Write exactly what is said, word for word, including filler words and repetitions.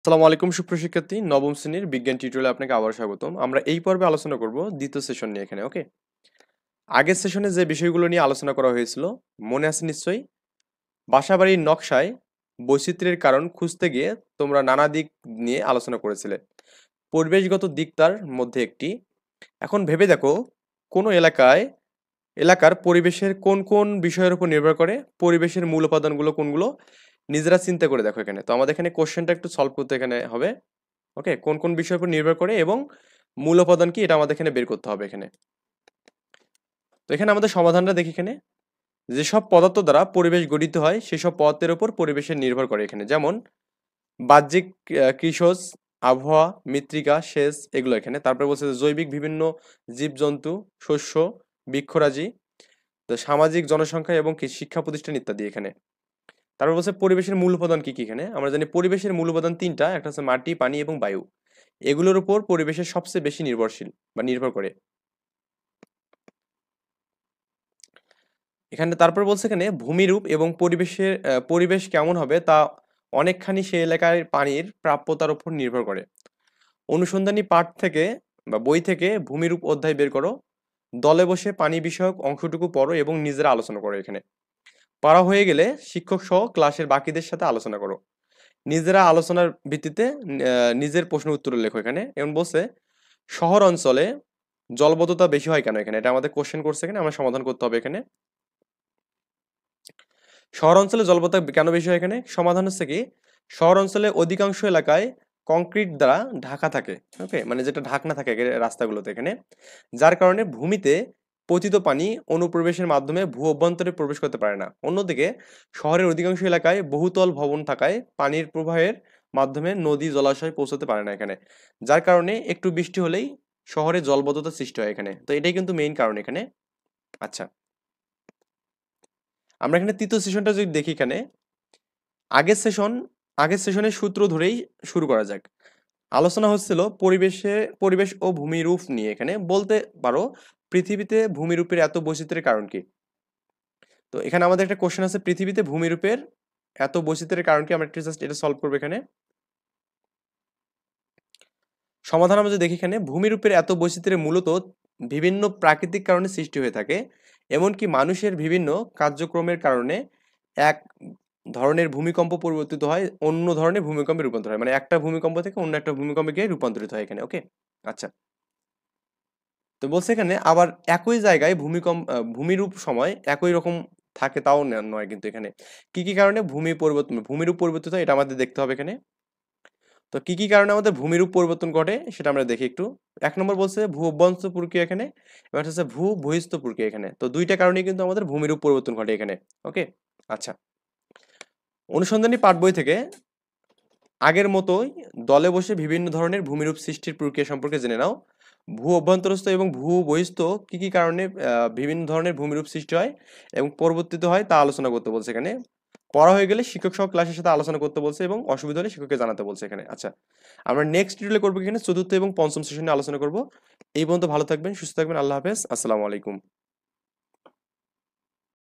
আসসালামু আলাইকুম সুপ্রশিক্ষার্থী নবম শ্রেণীর বিজ্ঞান টিউটোরিয়ালে আপনাকে আবার স্বাগতম। আমরা এই পর্বে আলোচনা করব দ্বিতীয় সেশন নিয়ে এখানে। ওকে, আগের সেশনে যে বিষয়গুলো নিয়ে আলোচনা করা হয়েছিল মনে আছে নিশ্চয়ই। বাসাবাড়ির নকশায় বৈচিত্র্যের কারণ খুঁজতে গিয়ে তোমরা নানা দিক নিয়ে আলোচনা করেছিলে। পরিবেশগত দিক তার মধ্যে একটি। এখন ভেবে দেখো, কোনো এলাকায় এলাকার পরিবেশের কোন কোন বিষয়ের উপর নির্ভর করে, পরিবেশের মূল উপাদানগুলো কোনগুলো, নিজেরা চিন্তা করে দেখো এখানে। তো আমাদের এখানে কোশ্চেনটা একটু সলভ করতে এখানে হবে। ওকে, কোন কোন বিষয়ের উপর নির্ভর করে এবং মূল উপাদান কি এটা আমাদের এখানে বের করতে হবে এখানে। তো এখানে আমাদের সমাধানটা দেখি এখানে। যেসব পদার্থ দ্বারা পরিবেশ গঠিত হয় সেসব পদার্থের উপর পরিবেশের নির্ভর করে এখানে, যেমন বাহ্যিক আহ, কৃষজ, আবহাওয়া, মৃত্তিকা, সেচ, এগুলো এখানে। তারপরে বলছে যে জৈবিক বিভিন্ন জীবজন্তু, শস্য, বৃক্ষরাজি, তো সামাজিক জনসংখ্যা এবং কি শিক্ষা প্রতিষ্ঠান ইত্যাদি এখানে। তারপর বলছে পরিবেশের মূল উপাদান কি কি এখানে। আমরা জানি পরিবেশের মূল উপাদান তিনটা, একটা হচ্ছে মাটি, পানি এবং বায়ু। এগুলোর উপর পরিবেশের সবচেয়ে বেশি নির্ভরশীল বা নির্ভর করে এখানে। তারপর বলছে এখানে ভূমিরূপ এবং পরিবেশের আহ, পরিবেশ কেমন হবে তা অনেকখানি সেই এলাকার পানির প্রাপ্যতার উপর নির্ভর করে। অনুসন্ধানী পাঠ থেকে বা বই থেকে ভূমিরূপ অধ্যায় বের করো, দলে বসে পানি বিষয়ক অংশটুকু পড়ো এবং নিজেরা আলোচনা করো এখানে। পড়া হয়ে গেলে শিক্ষক সহ ক্লাসের বাকিদের সাথে আলোচনা করো। নিজেরা আলোচনার ভিত্তিতে আহ, নিজের প্রশ্ন উত্তর লেখো এখানে। এমন বলছে শহর অঞ্চলে জলবদ্ধতা বেশি হয় কেন এখানে, এটা আমাদের কোশ্চেন করছে এখানে, আমরা সমাধান করতে হবে এখানে। শহর অঞ্চলে জলবদ্ধতা কেন বেশি হয় এখানে, সমাধান হচ্ছে কি, শহর অঞ্চলে অধিকাংশ এলাকায় কংক্রিট দ্বারা ঢাকা থাকে। ওকে, মানে যেটা ঢাকনা থাকে এখানে রাস্তাগুলোতে এখানে, যার কারণে ভূমিতে পতিত পানি অনুপ্রবেশের মাধ্যমে ভূ অভ্যন্তরে প্রবেশ করতে পারে না। অন্যদিকে শহরের অধিকাংশ এলাকায় বহুতল ভবন থাকায় পানির প্রবাহের মাধ্যমে নদী জলাশয় পৌঁছতে পারে না এখানে, যার কারণে একটু বৃষ্টি হলেই শহরে জলবদ্ধতা সৃষ্টি হয় এখানে। তো এটাই কিন্তু মেইন কারণ এখানে। আচ্ছা, আমরা এখানে তৃতীয় সেশনটা যদি দেখি এখানে, আগের সেশন আগের সেশনের সূত্র ধরেই শুরু করা যাক। আলোচনা হচ্ছিল পরিবেশে পরিবেশ ও ভূমিরূপ নিয়ে। এখানে বলতে পারো পৃথিবীতে ভূমিরূপের এত বৈচিত্র্যের কারণ কি। তো এখানে আমাদের একটা কোশ্চেন আছে, পৃথিবীতে ভূমিরূপের এত বৈচিত্র্যের কারণ কি। আমরা একটু জাস্ট এটা সলভ করবো এখানে। সমাধান আমরা যদি দেখি এখানে, ভূমিরূপের এত বৈচিত্র্যের মূলত বিভিন্ন প্রাকৃতিক কারণে সৃষ্টি হয়ে থাকে। এমনকি মানুষের বিভিন্ন কার্যক্রমের কারণে এক ধরনের ভূমিকম্প পরিবর্তিত হয় অন্য ধরনের ভূমিকম্পে রূপান্তর হয়, মানে একটা ভূমিকম্প থেকে অন্য একটা ভূমিকম্পে গিয়ে রূপান্তরিত হয় এখানে। ওকে, আচ্ছা। তো বলছে এখানে আবার একই জায়গায় ভূমিকম্প আহ, ভূমিরূপ সময় একই রকম থাকে তাও ন- নয় কিন্তু এখানে। কি কি কারণে ভূমি পরিবর্তন ভূমিরূপ পরিবর্তিত হয় এটা আমাদের দেখতে হবে এখানে। তো কি কি কারণে আমাদের ভূমিরূপ পরিবর্তন ঘটে সেটা আমরা দেখি একটু। এক নম্বর বলছে ভূ অভ্যন্তর প্রক্রিয়া এখানে, এবার হচ্ছে ভূ বহিস্থ প্রক্রিয়া এখানে। তো দুইটা কারণেই কিন্তু আমাদের ভূমিরূপ পরিবর্তন ঘটে এখানে। ওকে, আচ্ছা। অনুসন্ধানী পাঠ বই থেকে আগের মতোই দলে বসে বিভিন্ন ধরনের ভূমিরূপ সৃষ্টির প্রক্রিয়া সম্পর্কে জেনে নাও। ভূ অভ্যন্তরস্থ এবং ভূ বহিস্থ কি কি কারণে আহ, বিভিন্ন ধরনের ভূমিরূপ সৃষ্টি হয় এবং পরিবর্তিত হয় তা আলোচনা করতে বলছে এখানে। পড়া হয়ে গেলে শিক্ষক সহ ক্লাসের সাথে আলোচনা করতে বলছে এবং অসুবিধা হলে শিক্ষককে জানাতে বলছে এখানে। আচ্ছা, আমরা নেক্সট ভিডিওতে করবো এখানে চতুর্থ এবং পঞ্চম সেশনে আলোচনা করব। এই পর্যন্ত ভালো থাকবেন, সুস্থ থাকবেন, আল্লাহ হাফেজ, আসসালামু আলাইকুম।